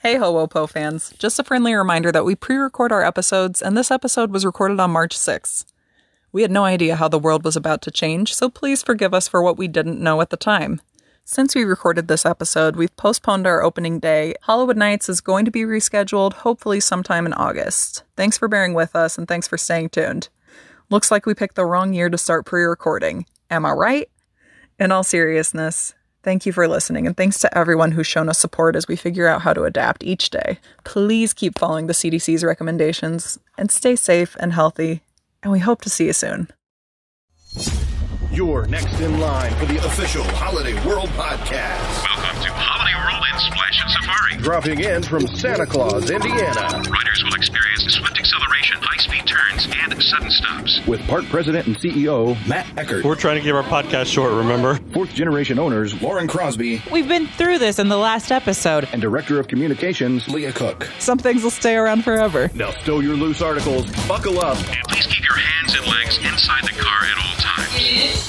Hey Ho-Wo-Po fans, just a friendly reminder that we pre-record our episodes, and this episode was recorded on March 6th. We had no idea how the world was about to change, so please forgive us for what we didn't know at the time. Since we recorded this episode, we've postponed our opening day. Hollywood Nights is going to be rescheduled, hopefully sometime in August. Thanks for bearing with us, and thanks for staying tuned. Looks like we picked the wrong year to start pre-recording. Am I right? In all seriousness, thank you for listening, and thanks to everyone who's shown us support as we figure out how to adapt each day. Please keep following the CDC's recommendations, and stay safe and healthy, and we hope to see you soon. You're next in line for the official Holiday World podcast. Welcome to Holiday World in Splashin Safari. Dropping in from Santa Claus, Indiana. Riders will experience swift acceleration, high-speed turns, and sudden stops. With Park President and CEO Matt Eckert. We're trying to keep our podcast short, remember? Fourth-generation owners Lauren Crosby. We've been through this in the last episode. And Director of Communications Leah Cook. Some things will stay around forever. Now stow your loose articles, buckle up. And please keep your hands and legs inside the car at all times.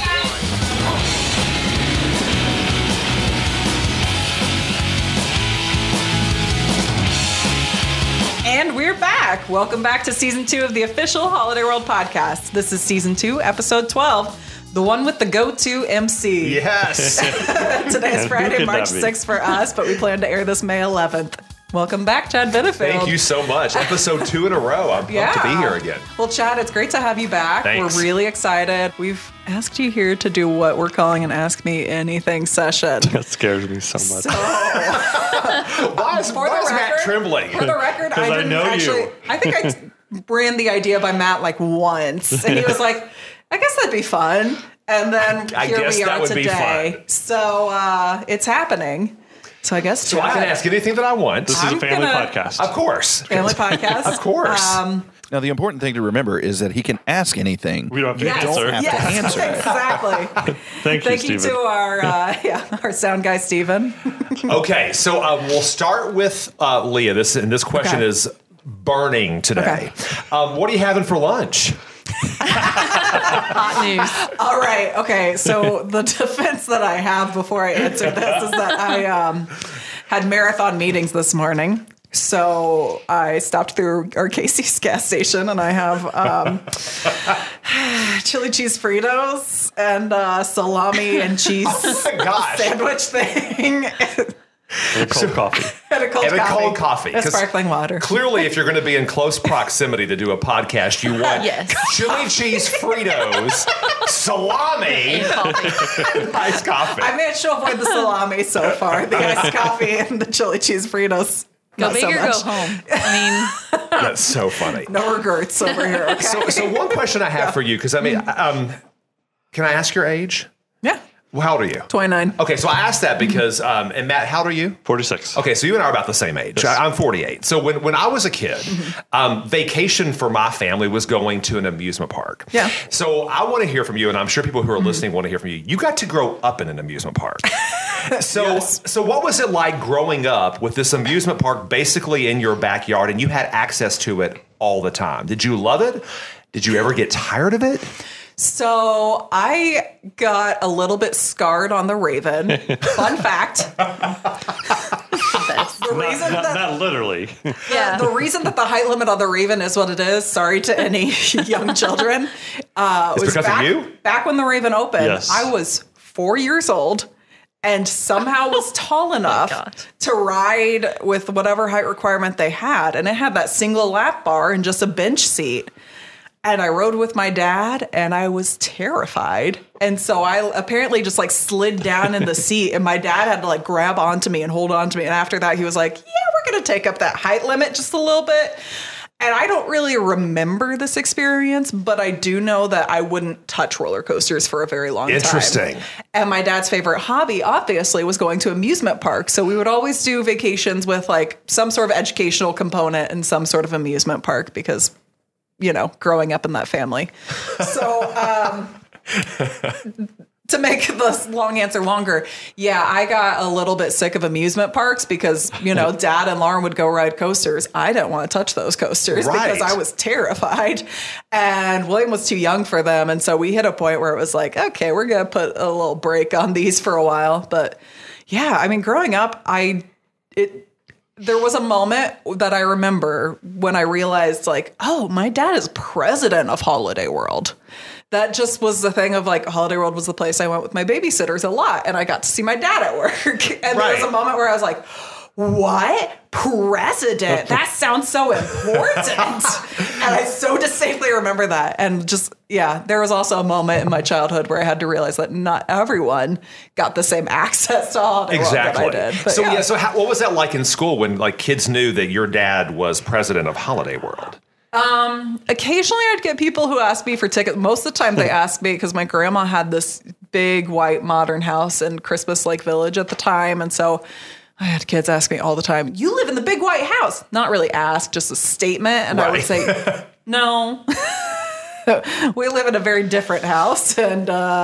And we're back. Welcome back to Season 2 of the official Holiday World podcast. This is Season 2, Episode 12, the one with the Go-To Emcee. Yes. Today is Friday, March 6th for us, but we plan to air this May 11th. Welcome back, Chad Benefield. Thank you so much. Episode 2 in a row. I'm pumped to be here again. Well, Chad, it's great to have you back. Thanks. We're really excited. We've asked you here to do what we're calling an Ask Me Anything session. That scares me so much. Why is Matt trembling? For the record, I didn't know actually. you. I think I ran the idea by Matt like once, and he was like, "I guess that'd be fun." And then here we are today. So it's happening. So I guess I can ask anything that I want. This is a family podcast. Of course. Family podcast. Of course. Now, the important thing to remember is that he can ask anything. We don't have to Yes. answer. Don't have to answer. Exactly. Thank you, to Steven. our sound guy, Steven. Okay, so we'll start with Leah. This question is burning today. What are you having for lunch? Hot news. All right. Okay. So the defense that I have before I answer this is that I had marathon meetings this morning. So I stopped through our Casey's gas station and I have chili cheese Fritos and salami and cheese sandwich thing. And a cold coffee. And a cold coffee. And 'Cause sparkling water. Clearly, if you're going to be in close proximity to do a podcast, you want Yes. chili cheese Fritos, salami, and iced coffee. I managed to avoid the salami so far. The iced coffee and the chili cheese Fritos. Go Not big so or much. go home. I mean, That's so funny. No regrets over here. Okay. So one question I have for you, because I mean, can I ask your age? Yeah. Well, how old are you? 29. Okay, so I asked that because, and Matt, how old are you? 46. Okay, so you and I are about the same age. Yes. I'm 48. So when I was a kid, vacation for my family was going to an amusement park. Yeah. So I want to hear from you, and I'm sure people who are listening want to hear from you. You got to grow up in an amusement park. So what was it like growing up with this amusement park basically in your backyard, and you had access to it all the time? Did you love it? Did you ever get tired of it? So I got a little bit scarred on the Raven. Fun fact. Not literally. yeah. The reason that the height limit on the Raven is what it is, sorry to any young children, was because of you? back when the Raven opened, Yes. I was 4 years old and somehow was tall enough God. to ride with whatever height requirement they had. And it had that single lap bar and just a bench seat. And I rode with my dad, and I was terrified. And so I apparently just like slid down in the seat, and my dad had to like grab onto me and hold on to me. And after that, he was like, yeah, we're going to take up that height limit just a little bit. And I don't really remember this experience, but I do know that I wouldn't touch roller coasters for a very long time. Interesting. And my dad's favorite hobby, obviously, was going to amusement parks. So we would always do vacations with like some sort of educational component and some sort of amusement park because, you know, growing up in that family. So to make this long answer longer, yeah, I got a little bit sick of amusement parks because, you know, Dad and Lauren would go ride coasters. I didn't want to touch those coasters because I was terrified. And William was too young for them. And so we hit a point where it was like, okay, we're going to put a little break on these for a while. But yeah, I mean, growing up, there was a moment that I remember when I realized, like, oh, my dad is president of Holiday World. That just was the thing of, like, Holiday World was the place I went with my babysitters a lot, and I got to see my dad at work. And there was a moment where I was like, what? President? That sounds so important. And I so distinctly remember that. And just, there was also a moment in my childhood where I had to realize that not everyone got the same access to Holiday World that I did. But, so what was that like in school when, like, kids knew that your dad was president of Holiday World? Occasionally I'd get people who asked me for tickets. Most of the time they asked me because my grandma had this big white modern house in Christmas Lake Village at the time. And so I had kids ask me all the time, you live in the big white house? Not really ask, just a statement. And I would say, no, we live in a very different house. And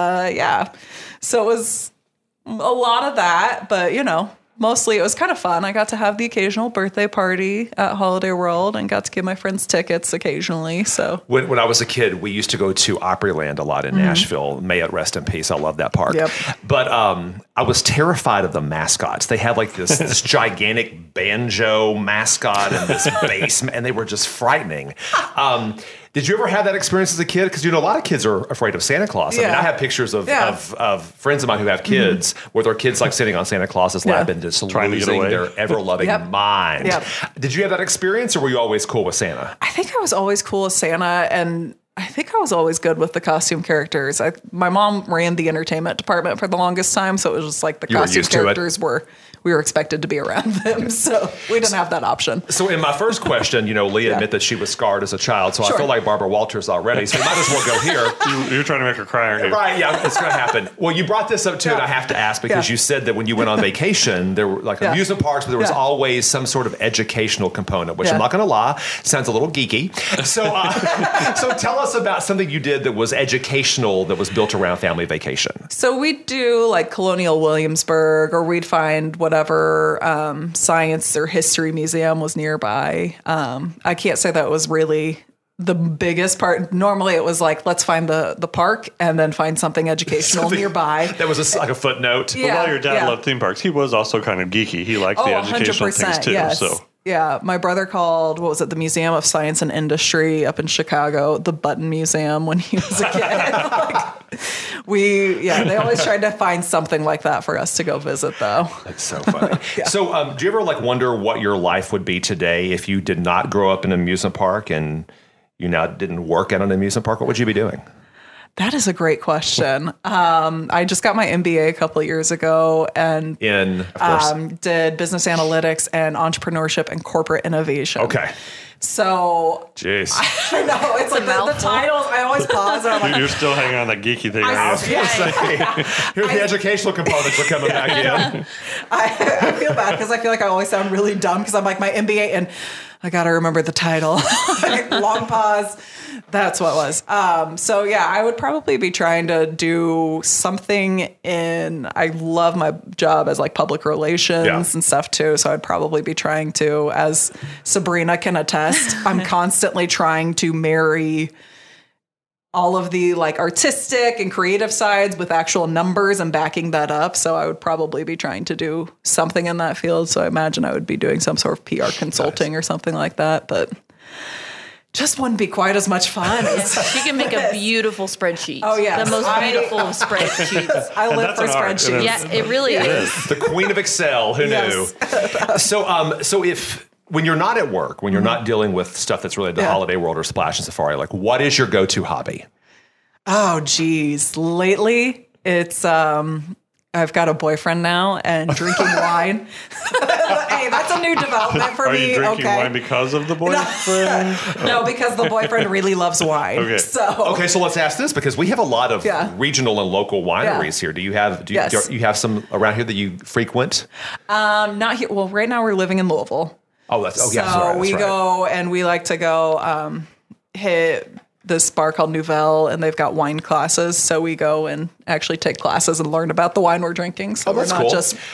so it was a lot of that, but mostly it was kind of fun. I got to have the occasional birthday party at Holiday World and got to give my friends tickets occasionally. So when I was a kid, we used to go to Opryland a lot in Nashville. May it rest in peace. I love that park. Yep. But I was terrified of the mascots. They had like this gigantic banjo mascot and this bass, and they were just frightening. Did you ever have that experience as a kid? Because, a lot of kids are afraid of Santa Claus. I mean, I have pictures of friends of mine who have kids where their kids like sitting on Santa Claus's lap and just losing their ever-loving mind. Yep. Did you have that experience, or were you always cool with Santa? I think I was always cool with Santa, and I think I was always good with the costume characters. My mom ran the entertainment department for the longest time, so it was just like the costume characters we were expected to be around them, so we didn't have that option. So in my first question, Leah admitted that she was scarred as a child, so I feel like Barbara Walters already, so we might as well go here. You're trying to make her cry, aren't you? Right, yeah, it's going to happen. Well, you brought this up too, and I have to ask, because you said that when you went on vacation, there were like amusement parks, but there was always some sort of educational component, which I'm not going to lie, sounds a little geeky. So, so tell us about something you did that was educational, that was built around family vacation. So we'd do like Colonial Williamsburg, or we'd find whatever science or history museum was nearby. I can't say that was really the biggest part. Normally it was like, let's find the park and then find something educational nearby. That was like a footnote. But while your dad loved theme parks, he was also kind of geeky. He liked the educational things too. Yes. So. Yeah, my brother called, the Museum of Science and Industry up in Chicago, the Button Museum, when he was a kid. They always tried to find something like that for us to go visit, though. That's so funny. So do you ever wonder what your life would be today if you did not grow up in an amusement park and you now didn't work at an amusement park? What would you be doing? That is a great question. I just got my MBA a couple of years ago and did business analytics and entrepreneurship and corporate innovation. Okay. So, jeez, I know it's like the titles. I always pause. And I'm like, you're still hanging on that geeky thing. Here's the educational components are coming back in. I feel bad because I feel like I always sound really dumb because I'm like my MBA and I got to remember the title. Long pause. That's what it was. I would probably be trying to do something I love my job as like public relations and stuff too. So I'd probably be trying to, as Sabrina can attest, I'm constantly trying to marry all of the like artistic and creative sides with actual numbers and backing that up. So I would probably be trying to do something in that field. So I imagine I would be doing some sort of PR consulting or something like that, but just wouldn't be quite as much fun. She can make a beautiful spreadsheet. Oh, yeah. The most beautiful of spreadsheets. I live for spreadsheets. Yeah, it really is. The queen of Excel. Who knew? So if when you're not at work, when you're not dealing with stuff that's related to Holiday World or Splash and Safari, like what is your go-to hobby? Oh, geez. Lately, it's I've got a boyfriend now and drinking wine. Hey, that's a new development for me. Are you drinking wine because of the boyfriend? No, because the boyfriend really loves wine. Okay. So let's ask this because we have a lot of regional and local wineries here. Do you have some around here that you frequent? Not here. Well, right now we're living in Louisville. We go and we like to go hit this bar called Nouvelle, and they've got wine classes. So we go and actually take classes and learn about the wine we're drinking. So we're not just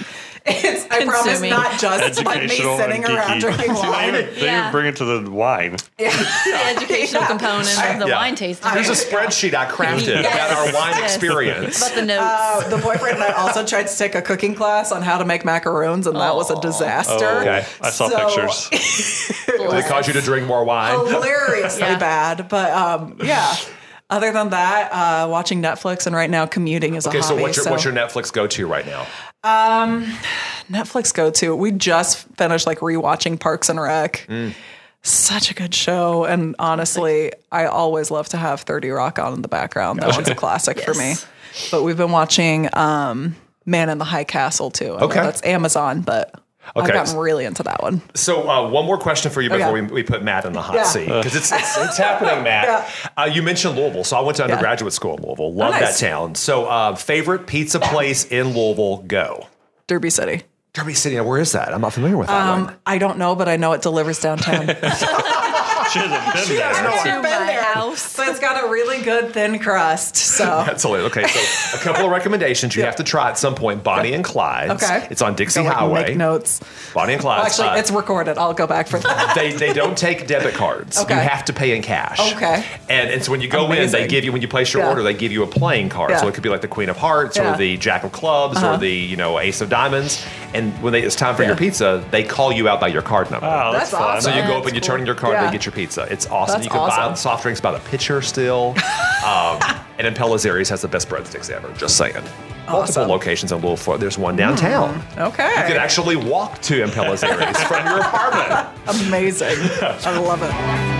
It's, I promise, not just like me sitting around drinking wine. They bring it to the wine. The educational component of the wine tasting. There's a spreadsheet I crafted about our wine experience. About the notes. The boyfriend and I also tried to take a cooking class on how to make macaroons, and that was a disaster. Okay. I saw pictures. Did it cause you to drink more wine? Hilariously bad. But yeah. Other than that, watching Netflix and right now commuting is a hobby. Okay, so what's your Netflix go-to right now? Netflix go-to. We just finished like rewatching Parks and Rec. Such a good show. And honestly, I always love to have 30 Rock on in the background. That one's a classic for me. But we've been watching Man in the High Castle too. I know that's Amazon, but I've gotten really into that one. So one more question for you before we put Matt in the hot seat. Because it's happening, Matt. You mentioned Louisville. So I went to undergraduate school in Louisville. Love that town. So favorite pizza place in Louisville, go. Derby City. Derby City. Now, where is that? I'm not familiar with that one. I don't know, but I know it delivers downtown. She hasn't been there. I've never been there. House. But it's got a really good thin crust. So that's hilarious. Okay, so a couple of recommendations you have to try at some point. Bonnie and Clyde's. Okay. It's on Dixie Highway. Make notes. Bonnie and Clyde's. Well, actually, it's recorded. I'll go back for that. They don't take debit cards. Okay. You have to pay in cash. Okay. And so when you go in, they give you, when you place your order, they give you a playing card. So it could be like the Queen of Hearts or the Jack of Clubs or the Ace of Diamonds. And when it's time for your pizza, they call you out by your card number. Oh, that's fun. awesome. So you go up and you turn in your card, they get your pizza. It's awesome. That's you can buy soft drinks by the pitcher still. And Impellizzeri's has the best breadsticks ever. Just saying. Multiple locations in Louisville. There's one downtown. Okay. You can actually walk to Impellizzeri's from your apartment. Amazing. I love it.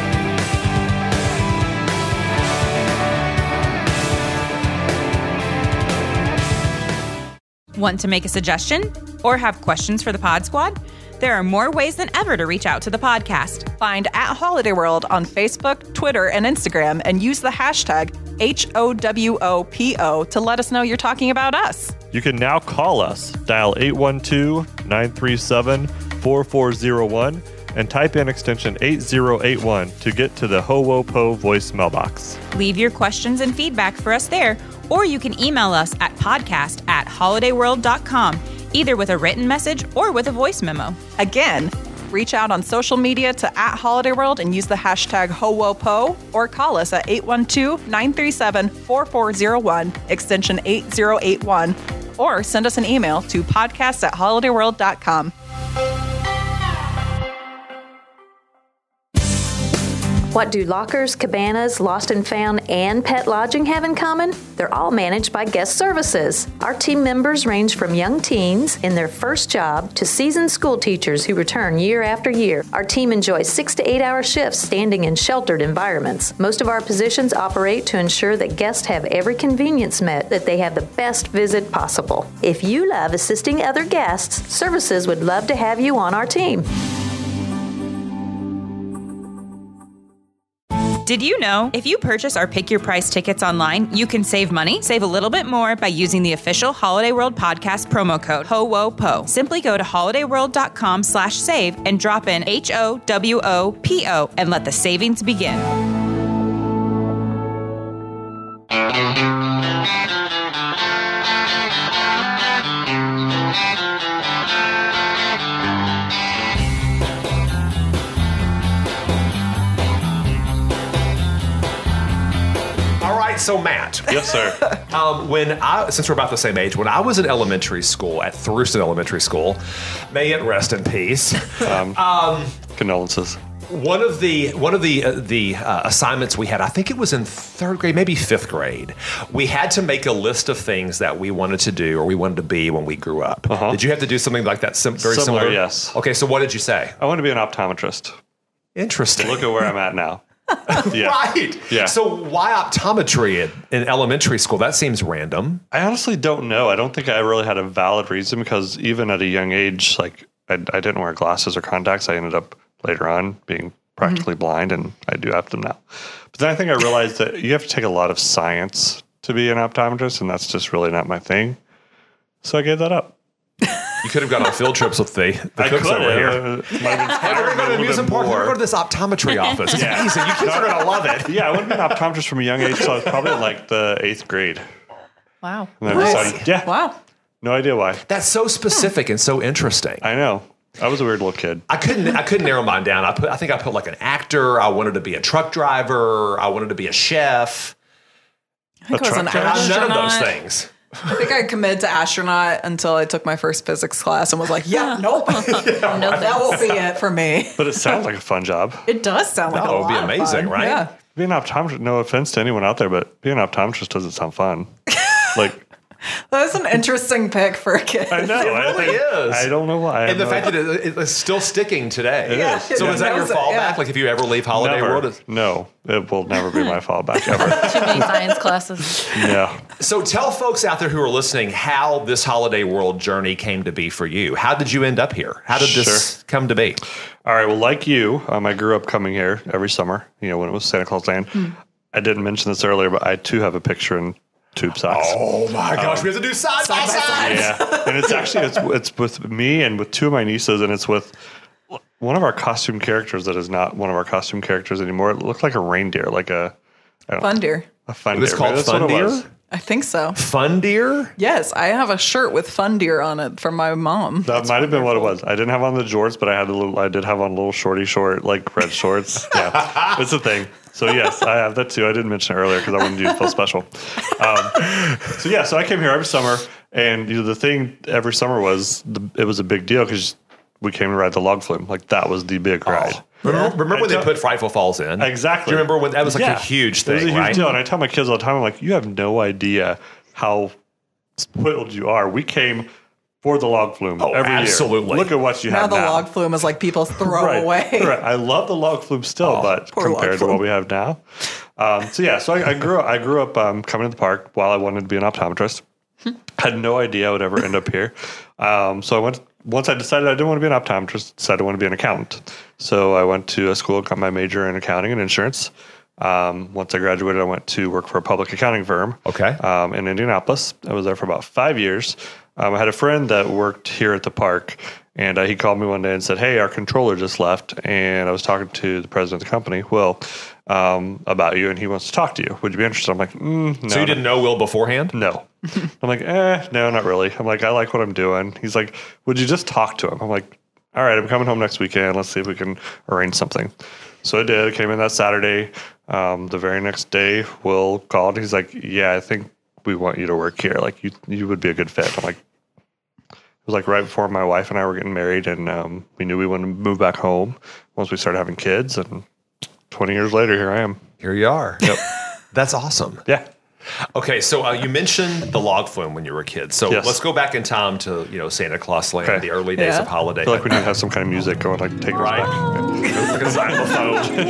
Want to make a suggestion or have questions for the Pod Squad? There are more ways than ever to reach out to the podcast. Find @Holiday World on Facebook, Twitter, and Instagram, and use the hashtag HOWOPO to let us know you're talking about us. You can now call us. Dial 812-937-4401 and type in extension 8081 to get to the HOWOPO voicemail box. Leave your questions and feedback for us there, or you can email us at podcast@holidayworld.com, either with a written message or with a voice memo. Again, reach out on social media to @HolidayWorld and use the hashtag HOWOPO, or call us at 812-937-4401, extension 8081, or send us an email to podcast@holidayworld.com. What do lockers, cabanas, lost and found, and pet lodging have in common? They're all managed by Guest Services. Our team members range from young teens in their first job to seasoned school teachers who return year after year. Our team enjoys 6 to 8 hour shifts standing in sheltered environments. Most of our positions operate to ensure that guests have every convenience met, that they have the best visit possible. If you love assisting other guests, Services would love to have you on our team. Did you know if you purchase our Pick Your Price tickets online, you can save money, save a little bit more by using the official Holiday World podcast promo code HOWOPO. Simply go to holidayworld.com/save and drop in HOWOPO and let the savings begin. So Matt. Yes, sir. Since we're about the same age, when I was in elementary school at Thurston Elementary School, may it rest in peace. Condolences. One of the assignments we had, I think it was in 3rd grade, maybe 5th grade, we had to make a list of things that we wanted to do or we wanted to be when we grew up. Did you have to do something like that? Very similar? Yes. Okay, so what did you say? I want to be an optometrist. Interesting. Look at where I'm at now. Yeah. Right. Yeah. So why optometry in elementary school? That seems random. I honestly don't know. I don't think I really had a valid reason because even at a young age, like I didn't wear glasses or contacts. I ended up later on being practically blind, and I do have them now. But then I think I realized that you have to take a lot of science to be an optometrist, and that's just really not my thing. So I gave that up. You could have gone on field trips with the cooks over here. We're going to the amusement park. We're going to this optometry office. It's easy. You kids are going to love it. Yeah, I went to be an optometrist from a young age, so I was probably in like the 8th grade. Wow. And then I decided, Wow. No idea why. That's so specific and so interesting. I know. I was a weird little kid. I couldn't narrow mine down. I think I put like an actor. I wanted to be a truck driver. I wanted to be a chef. I think I was an None astronaut. of those things. I think I committed to astronaut until I took my first physics class and was like, nope. No, That will be it for me. But it sounds like a fun job. It does sound like a No, it would be lot of amazing, fun. right? Yeah. Being an optometrist, no offense to anyone out there, but being an optometrist doesn't sound fun. Like, That was an interesting pick for a kid. I know. It really is. I don't know why. And the fact that it's still sticking today. It is. So is that your fallback? Yeah. Like if you ever leave Holiday Never. World? No, it will never be my fallback ever. Too many science classes. Yeah. So tell folks out there who are listening how this Holiday World journey came to be for you. How did you end up here? How did this come to be? All right. Well, like you, I grew up coming here every summer, when it was Santa Claus Land. I didn't mention this earlier, but I too have a picture in tube socks. Oh my gosh, we have to do side by side. Yeah. And it's actually, it's with me and with two of my nieces, and it's with one of our costume characters that is not one of our costume characters anymore. It looked like a reindeer, like a Fun deer. fun It's deer. called That's Fun what it Deer? was. I think so. Fun Deer? Yes, I have a shirt with Fun Deer on it from my mom. That might have been what it was. I didn't have on the jorts, but I did have on a little short, like red shorts. Yeah, it's a thing. So yes, I have that too. I didn't mention it earlier because I wanted you to feel special. So I came here every summer, and the thing every summer was it was a big deal because we came to ride the log flume. Like that was the big ride. Remember when they put Frightful Falls in? Exactly. Do you remember when that was like a huge thing? It was a huge right? deal, and I tell my kids all the time, I'm like, you have no idea how spoiled you are. We came for the log flume every absolutely. year. Look at what you Now have the now. log flume is like people's throwaway. Right. I love the log flume still, but poor log compared to flume. what we have now. So I grew up coming to the park while I wanted to be an optometrist. Had no idea I would ever end up here. Once I decided I didn't want to be an optometrist, decided I wanted to be an accountant. So I went to a school, got my major in accounting and insurance. Once I graduated, I went to work for a public accounting firm. Okay. In Indianapolis. I was there for about 5 years. I had a friend that worked here at the park, and he called me one day and said, "Hey, our controller just left, and I was talking to the president of the company, Will, about you, and he wants to talk to you. Would you be interested?" I'm like, no. So you didn't know Will beforehand? No. I'm like, no, not really. I'm like, I like what I'm doing. He's like, would you just talk to him? I'm like, all right, I'm coming home next weekend. Let's see if we can arrange something. So I did. I came in that Saturday. The very next day, Will called. He's like, yeah, I think we want you to work here. Like, you would be a good fit. I'm like, it was like right before my wife and I were getting married, and we knew we wanted to move back home once we started having kids. And 20 years later, here I am. Here you are. Yep. That's awesome. Yeah. Okay, so you mentioned the log flume when you were a kid. So Yes. let's go back in time to Santa Claus Land, Okay. the early days of holiday. I feel like we need to have some kind of music going, like take us back. Like a xylophone.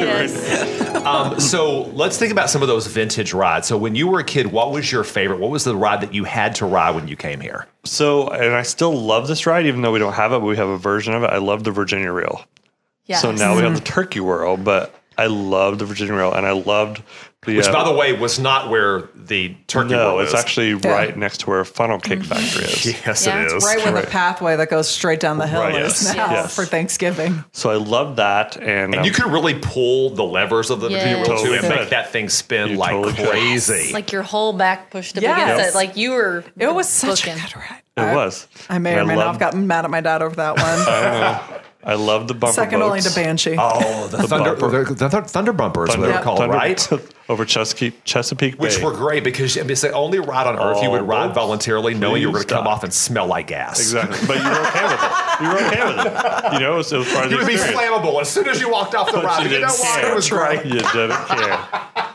Yes. So let's think about some of those vintage rides. So when you were a kid, what was your favorite? What was the ride that you had to ride when you came here? So, and I still love this ride, even though we don't have it, but we have a version of it. I love the Virginia Reel. Yes. So now we have the Turkey Whirl, but I loved the Virginia Reel, and I loved the... Which, by the way, was not where the Turkey No, Whirl it's is. actually right next to where Funnel Cake Factory is. Yes, Yeah, it it's is. Right where the pathway that goes straight down the hill Right, is yes. now Yes. for Thanksgiving. So I loved that, and And you could really pull the levers of the Virginia Yes. Whirl, too, and Totally make could. that thing spin You like totally could. crazy. Like your whole back pushed up Yes. against it. Like you were It was such booking. a good ride. It was. I may And or may not have loved- gotten mad at my dad over that one. I love the bumper Second only to boats. Banshee. Oh, the Thunder Bumpers, they were called, Thunder- right? Over Chesapeake Which Bay. were great because it's the only ride on earth you would ride Oh, voluntarily knowing you were going to please come stop. off and smell like gas. Exactly. But you were okay with it. You were okay with it. You know, it was part of You the would be experience. flammable as soon as you walked off the But ride. you You know didn't what? care. It was great. You didn't care.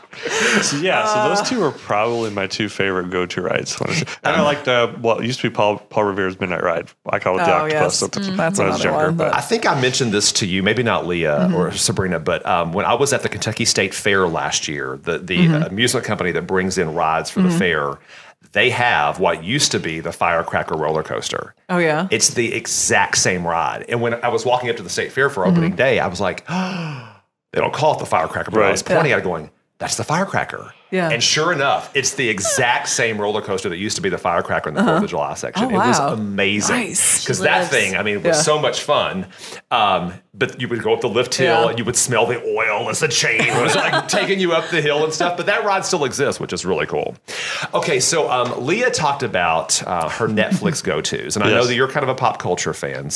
So those two were probably my two favorite go-to rides. And I liked it used to be Paul Revere's Midnight Ride. I call it the Oh, Octopus. yes. That's when I was another younger. one, But I think I mentioned this to you, maybe not Leah or Sabrina, but when I was at the Kentucky State Fair last year, the amusement company that brings in rides for the fair, they have what used to be the Firecracker roller coaster. Oh, yeah? It's the exact same ride. And when I was walking up to the State Fair for opening day, I was like, they don't call it the Firecracker, but I was Right. pointing at it going, that's the Firecracker. Yeah. And sure enough, it's the exact same roller coaster that used to be the Firecracker in the 4th of July section. Oh, wow. It was amazing. Nice. Because that thing, I mean, it was so much fun. But you would go up the lift hill and you would smell the oil as the chain was like taking you up the hill and stuff. But that ride still exists, which is really cool. Okay, so Leah talked about her Netflix go-tos. And I know that you're kind of a pop culture fan.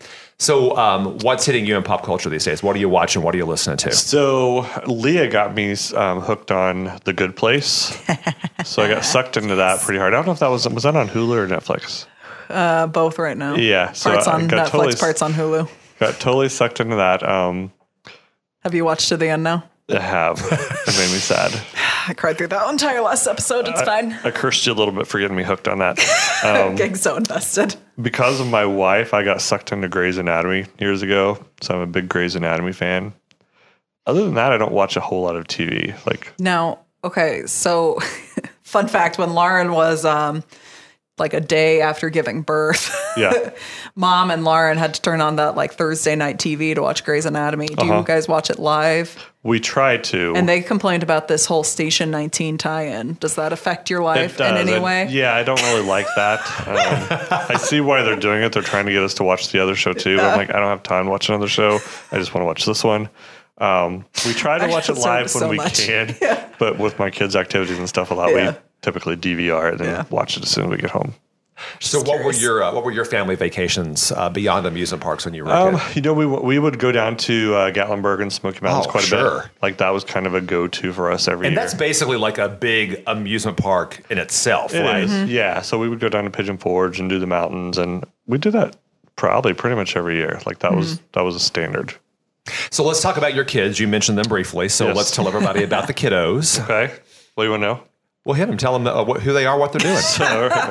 So what's hitting you in pop culture these days? What are you watching? What are you listening to? So Leah got me hooked on The Good Place. So I got sucked into that pretty hard. I don't know if that was that on Hulu or Netflix? Both right now. Yeah. So parts I on got Netflix, parts on Hulu. Got totally sucked into that. Have you watched to the end now? I have. It made me sad. I cried through that entire last episode. It's fine. I cursed you a little bit for getting me hooked on that. Getting so invested. Because of my wife, I got sucked into Grey's Anatomy years ago. So I'm a big Grey's Anatomy fan. Other than that, I don't watch a whole lot of TV. Now, okay, so fun fact, when Lauren was like a day after giving birth, Mom and Lauren had to turn on that like Thursday night TV to watch Grey's Anatomy. Do you guys watch it live? We try to. And they complained about this whole Station 19 tie-in. Does that affect your life in any way? Yeah, I don't really like that. I see why they're doing it. They're trying to get us to watch the other show too. I'm like, I don't have time to watch another show. I just want to watch this one. We try to watch it live when we can, but with my kids' activities and stuff a lot, we typically DVR it and watch it as soon as we get home. So what were your family vacations beyond amusement parks when you were a kid? You know, we would go down to Gatlinburg and Smoky Mountains quite a bit. Like that was kind of a go-to for us every year. And that's basically like a big amusement park in itself, right? Mm-hmm. Yeah. So we would go down to Pigeon Forge and do the mountains, and we did that probably pretty much every year. Like that was a standard. So let's talk about your kids. You mentioned them briefly. So let's tell everybody about the kiddos. Okay. What do you want to know? Well, hit them. Tell them who they are, what they're doing. So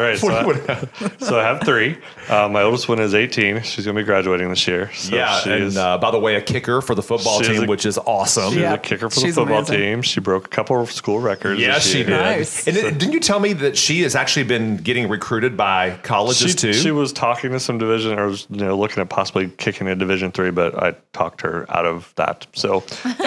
I have 3. My oldest one is 18. She's going to be graduating this year. So by the way, a kicker for the football team, which is awesome. She's a kicker for the football team. She broke a couple of school records. Yeah, she did. Nice. And didn't you tell me that she has actually been getting recruited by colleges too? She was talking to some division, or was looking at possibly kicking a Division III, but I talked her out of that. So,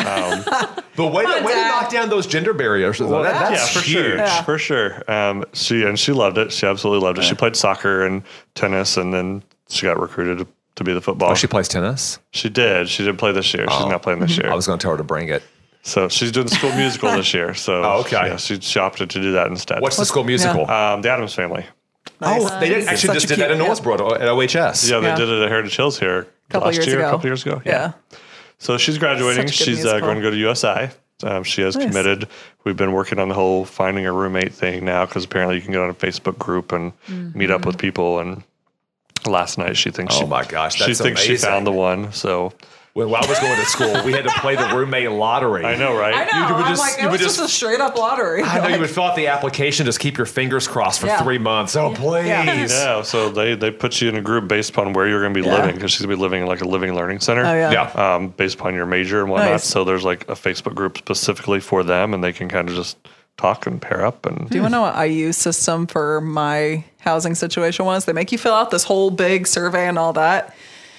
but way to knock down those gender barriers. Well, that's for huge. sure. Yeah. For sure. She loved it. She absolutely loved it. She played soccer and tennis, and then she got recruited to be the football. Oh, she plays tennis? She did. She did play this year. She's not playing this year. I was going to tell her to bring it. So she's doing the school musical this year. So she opted to do that instead. What's the school musical? The Addams Family. Nice. Oh, they actually just did that in Northborough at OHS. Yeah, they did it at Heritage Hills here a couple years ago. Yeah. So she's graduating. She's going to go to USI. She has committed. We've been working on the whole finding a roommate thing now because apparently you can get on a Facebook group and meet up with people. And last night she thinks my gosh, that's she thinks amazing. she found the one. So when I was going to school, we had to play the roommate lottery. I know, right? I know. It was just a straight up lottery. I know you would fill out the application, just keep your fingers crossed for 3 months. Oh, please. Yeah. So they put you in a group based upon where you're going to be living because she's going to be living in like a living learning center. Oh, yeah. Based upon your major and whatnot. Nice. So there's like a Facebook group specifically for them, and they can kind of just talk and pair up. And do you want to know what IU system for my housing situation was? They make you fill out this whole big survey and all that.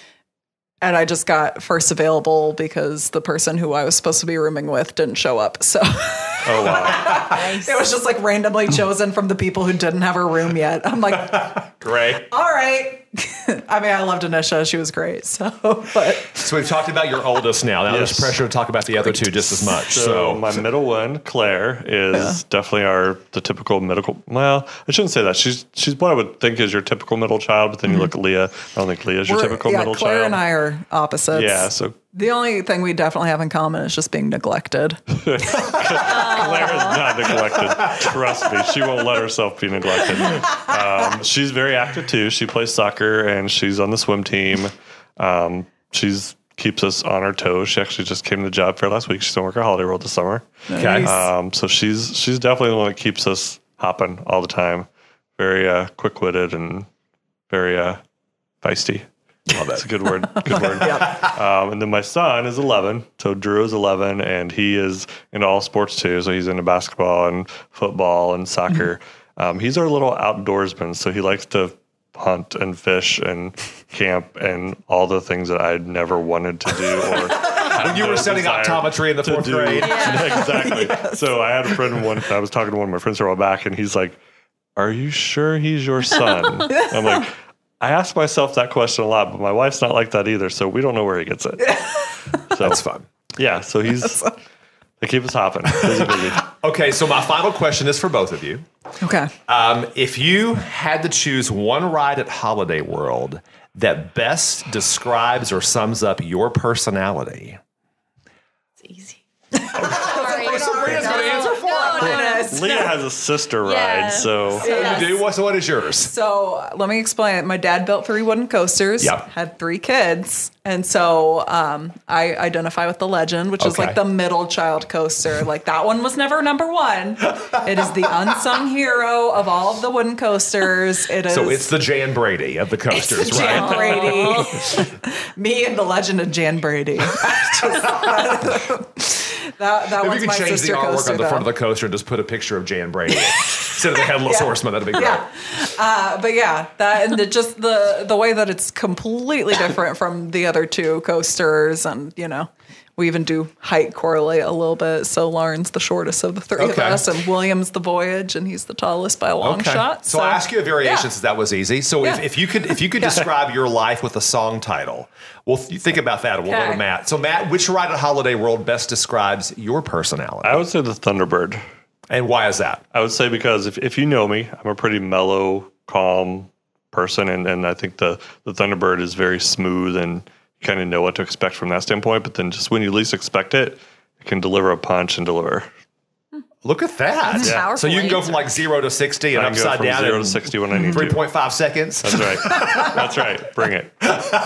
And I just got first available because the person who I was supposed to be rooming with didn't show up. So oh, wow. Nice. It was just like randomly chosen from the people who didn't have a room yet. I'm like, great. All right. I mean, I loved Anisha. She was great. So we've talked about your oldest now. Now there's pressure to talk about the other two just as much. So my middle one, Claire, is definitely the typical middle. Well, I shouldn't say that. She's what I would think is your typical middle child. But then you look at Leah. I don't think Leah's your typical middle Claire child. Claire and I are opposites. Yeah. So the only thing we definitely have in common is just being neglected. Claire is not neglected. Trust me, she won't let herself be neglected. She's very active too. She plays soccer and she's on the swim team. She's keeps us on our toes. She actually just came to the job fair last week. She's going to work at Holiday World this summer. Okay. So she's definitely the one that keeps us hopping all the time. Very quick-witted and very feisty. Love it. That's a good word. Good word. And then my son is 11. So Drew is 11, and he is into all sports too. So he's into basketball and football and soccer. He's our little outdoorsman. So he likes to hunt and fish and camp and all the things that I never wanted to do or When you were studying optometry in the 4th grade. Exactly. So I had a friend I was talking to one of my friends a while back, and he's like, "Are you sure he's your son?" I'm like, I ask myself that question a lot, but my wife's not like that either, so we don't know where he gets it. So that's fun. Yeah, so they keep us hopping. Busy. Okay, so my final question is for both of you. Okay. If you had to choose one ride at Holiday World that best describes or sums up your personality. It's easy. Sabrina's going to answer for it. Leah has a sister ride, so. You do? So what is yours? So let me explain. My dad built 3 wooden coasters, had 3 kids. And so I identify with the legend, which is like the middle child coaster. Like that one was never number 1. It is the unsung hero of all of the wooden coasters. So it's the Jan Brady of the coasters, it's the Jan Brady. Me and the legend of Jan Brady. That if one's you my could change the sister artwork coaster, on the front of though. the coaster and just put a picture of Jan Brady instead of the Headless Horseman, that'd be great. But yeah, that and just the way that it's completely different from the other 2 coasters, and we even do height correlate a little bit. So Lauren's the shortest of the 3 of us, and William's the Voyage, and he's the tallest by a long shot. So I ask you a variation since that was easy. So if you could describe your life with a song title, well, think about that. We'll go to Matt. So Matt, which ride at Holiday World best describes your personality? I would say the Thunderbird. And why is that? I would say because if you know me, I'm a pretty mellow, calm person, and I think the Thunderbird is very smooth and you kind of know what to expect from that standpoint. But then just when you least expect it, it can deliver a punch and deliver. Look at that. Yeah. So you can go from like 0 to 60 and upside down 0 in to 60 when I need 3.5 seconds. That's right. That's right. Bring it.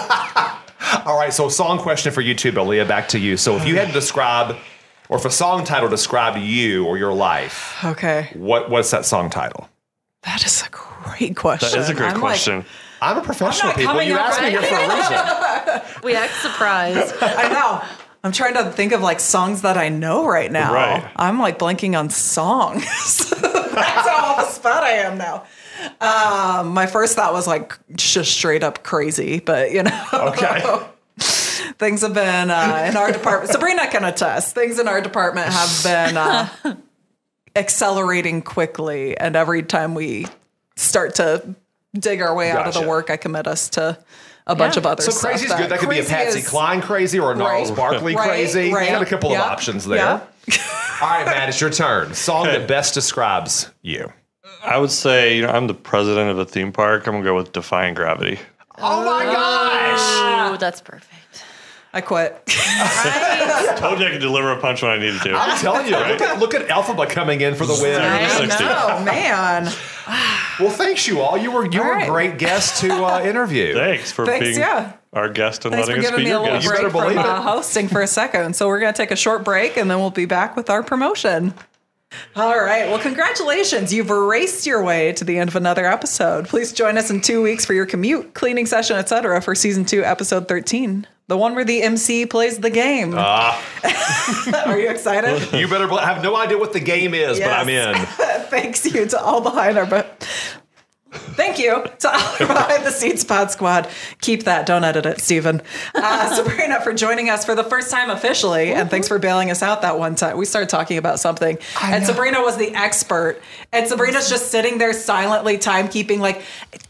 All right. So song question for you too, Bill. Leah, back to you. So if you had to describe, or if a song title described you or your life, what's that song title? That is a great question. That is a great question. I'm a professional, people. You asked me here for a reason. We act surprised. I know. I'm trying to think of like songs that I know right now. Right. I'm like blanking on songs. That's how on the spot I am now. My first thought was like just straight up crazy, but Okay. Things have been in our department. Sabrina can attest. Things in our department have been accelerating quickly, and every time we start to dig our way out of the work, I commit us to a bunch of other stuff. So crazy is good. That could be a Patsy Cline crazy or a Gnarls Barkley crazy. Right. You got a couple of options there. All right, Matt, it's your turn. Song that best describes you. I would say, I'm the president of a theme park. I'm going to go with Defying Gravity. Oh my gosh! Oh, that's perfect. I quit. Told you I could deliver a punch when I needed to. I'm telling you, look at Alphaba coming in for the win. I know, man. Well, thanks you all. You were a great guest to interview. Thanks for being our guest and Thanks letting for us be giving me a your little guest. break from hosting for a second. So we're going to take a short break, and then we'll be back with our promotion. All right. Well, congratulations. You've raced your way to the end of another episode. Please join us in 2 weeks for your commute, cleaning session, etc. for Season 2, Episode 13. The one where the MC plays the game. Are you excited? You better I have no idea what the game is, but I'm in. Thanks you to all behind our... Thank you to all behind the scenes pod squad. Keep that. Don't edit it, Stephen. Sabrina, for joining us for the first time officially, and thanks for bailing us out that one time. We started talking about something, and Sabrina was the expert, and Sabrina's just sitting there silently timekeeping, like...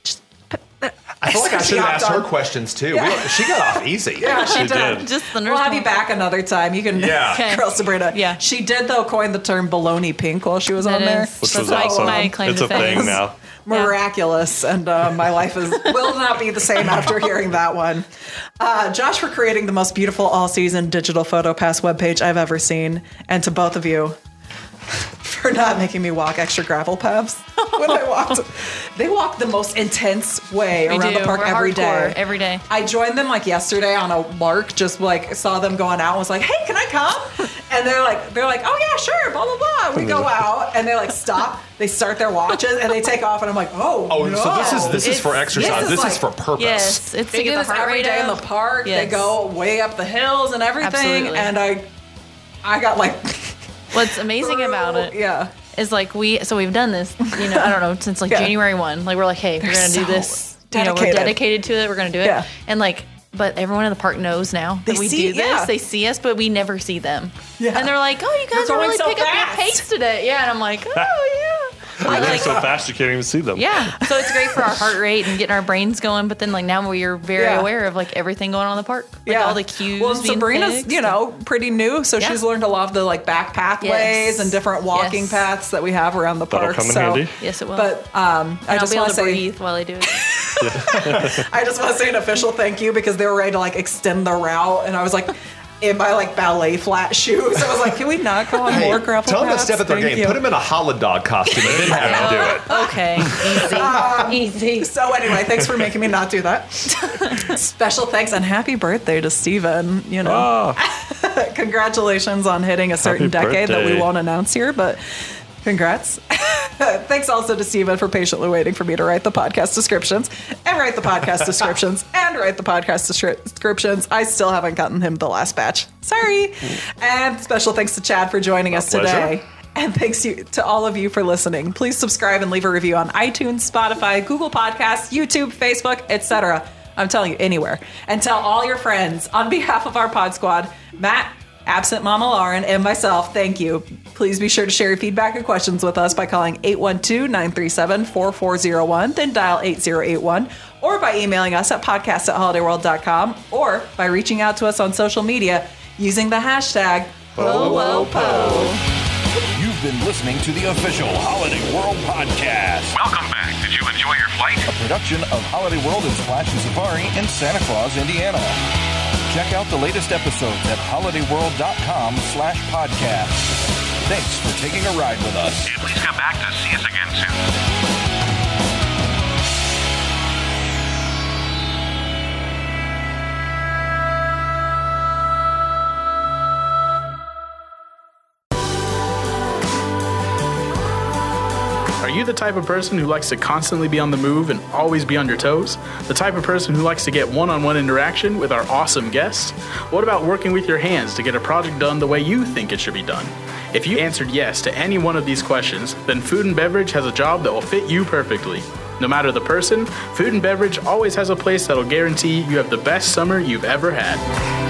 I feel like I should have asked her questions too. Yeah. She got off easy. Yeah, she did. Just the nurse. We'll have you back another time. You can girl Sabrina. Yeah. She did, though, coin the term baloney pink while she was on there. Which was awesome. My claim It's to a fame. thing now. Miraculous, and my life will not be the same after hearing that one. Josh, for creating the most beautiful all-season digital photo pass webpage I've ever seen, and to both of you for not making me walk extra gravel paths when I walked. They walk the most intense way around the park every day. Every day. I joined them like yesterday on a lark, just like saw them going out and was like, hey, can I come? And they're like, oh yeah, sure, blah, blah, blah. We go out and they like stop, they start their watches and they take off and I'm like, no. So this is for exercise. This is for purpose. Yes, it's They to do get this the heart every rate day in up. the park. Yes. They go way up the hills and everything. Absolutely. And I got like... What's amazing about it is like we've done this, I don't know, since like January 1. Like we're like, hey, we're going to do this. We're dedicated to it. We're going to do it. Yeah. And like but everyone in the park knows now that we do this. Yeah. They see us, but we never see them. Yeah. And they're like, "Oh, you guys are really picking up your pace today." Yeah, and I'm like, "Oh yeah." They're going so fast you can't even see them. Yeah, so it's great for our heart rate and getting our brains going. But then, like now, we're very aware of like everything going on in the park, like all the cues. Well, being Sabrina's fixed. pretty new, so she's learned a lot of the like back pathways and different walking paths that we have around the park. That'll come in handy. Yes, it will. But I just want to say, breathe while I do it. I just want to say an official thank you because they were ready to like extend the route, and I was like. In my like ballet flat shoes, I was like, "Can we not go on more gravel Tell them to paths? step up their game. Put them in a Holodog costume and then have them do it. Okay, easy. So anyway, thanks for making me not do that. Special thanks and happy birthday to Steven. Congratulations on hitting a certain decade that we won't announce here, but congrats. Thanks also to Steven for patiently waiting for me to write the podcast descriptions and write the podcast descriptions and write the podcast descriptions. I still haven't gotten him the last batch. Sorry. And special thanks to Chad for joining us today. And thanks to all of you for listening. Please subscribe and leave a review on iTunes, Spotify, Google Podcasts, YouTube, Facebook, etc. I'm telling you, anywhere. And tell all your friends. On behalf of our pod squad, Matt, absent Mama Lauren, and myself, thank you. Please be sure to share your feedback and questions with us by calling 812-937-4401, then dial 8081, or by emailing us at podcast@holidayworld.com, or by reaching out to us on social media using the hashtag #HoWoPo. You've been listening to the official Holiday World podcast. Welcome back. Did you enjoy your flight? A production of Holiday World and Splashin Safari in Santa Claus, Indiana. Check out the latest episodes at holidayworld.com/podcast. Thanks for taking a ride with us. And please come back to see us again soon. Are you the type of person who likes to constantly be on the move and always be on your toes? The type of person who likes to get one-on-one interaction with our awesome guests? What about working with your hands to get a project done the way you think it should be done? If you answered yes to any one of these questions, then Food and Beverage has a job that will fit you perfectly. No matter the person, Food and Beverage always has a place that'll guarantee you have the best summer you've ever had.